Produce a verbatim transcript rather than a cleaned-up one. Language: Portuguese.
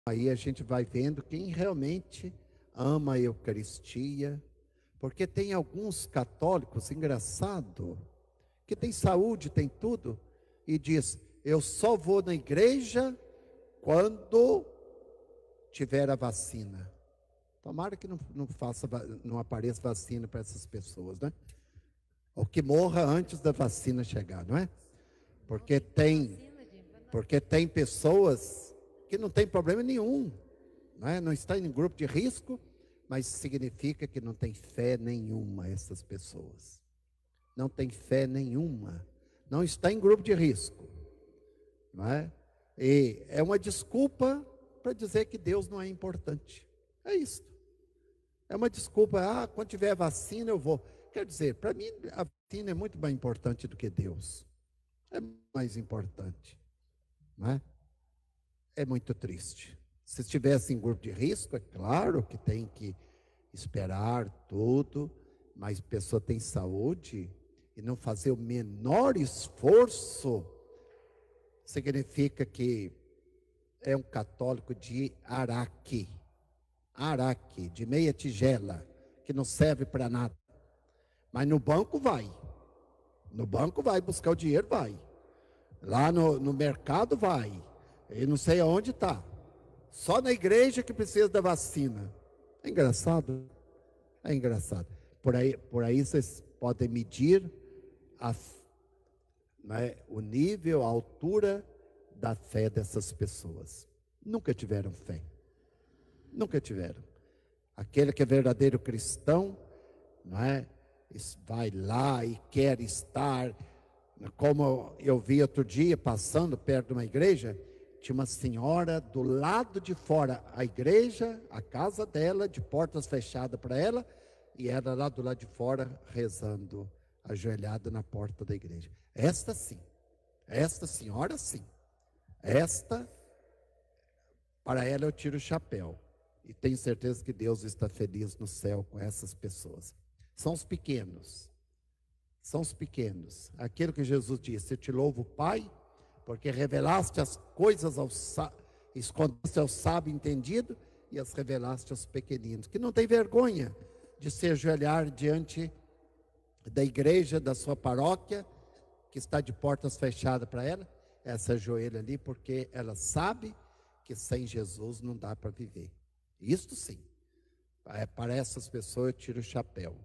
Aí a gente vai vendo quem realmente ama a Eucaristia, porque tem alguns católicos, engraçado, que tem saúde, tem tudo, e diz, eu só vou na igreja quando tiver a vacina. Tomara que não, não, faça, não apareça vacina para essas pessoas, né? Ou que morra antes da vacina chegar, não é? Porque tem, porque tem pessoas que não tem problema nenhum, não é? Não está em grupo de risco, mas significa que não tem fé nenhuma essas pessoas. Não tem fé nenhuma. Não está em grupo de risco, não é? E é uma desculpa para dizer que Deus não é importante. É isso. É uma desculpa, ah, quando tiver vacina eu vou. Quer dizer, para mim a vacina é muito mais importante do que Deus. É mais importante, não é? É muito triste. Se estivesse em grupo de risco, é claro que tem que esperar tudo, mas a pessoa tem saúde e não fazer o menor esforço, significa que é um católico de Araque, Araque, de meia tigela, que não serve para nada. Mas no banco vai, no banco vai buscar o dinheiro, vai. Lá no, no mercado vai, e não sei aonde está. Só na igreja que precisa da vacina. É engraçado, é engraçado. Por aí, por aí vocês podem medir a, né, o nível, a altura da fé dessas pessoas. Nunca tiveram fé. Nunca tiveram. Aquele que é verdadeiro cristão, não é? Vai lá e quer estar, como eu vi outro dia, passando perto de uma igreja, tinha uma senhora do lado de fora, a igreja, a casa dela, de portas fechadas para ela, e ela lá do lado de fora, rezando, ajoelhada na porta da igreja. Esta sim, esta senhora sim, esta, para ela eu tiro o chapéu, e tenho certeza que Deus está feliz no céu com essas pessoas. São os pequenos, são os pequenos, aquilo que Jesus disse, eu te louvo, Pai, porque revelaste as coisas aos escondeste ao sábio entendido e as revelaste aos pequeninos, que não tem vergonha de se ajoelhar diante da igreja, da sua paróquia, que está de portas fechadas para ela, essa ajoelha ali, porque ela sabe que sem Jesus não dá para viver. Isto sim, para essas pessoas eu tiro o chapéu.